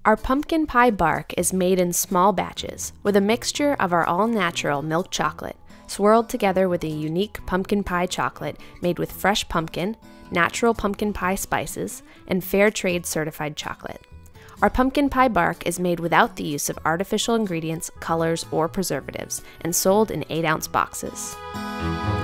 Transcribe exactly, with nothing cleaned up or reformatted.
Our pumpkin pie bark is made in small batches with a mixture of our all-natural milk chocolate, swirled together with a unique pumpkin pie chocolate made with fresh pumpkin, natural pumpkin pie spices, and fair trade certified chocolate. Our pumpkin pie bark is made without the use of artificial ingredients, colors, or preservatives, and sold in eight ounce boxes.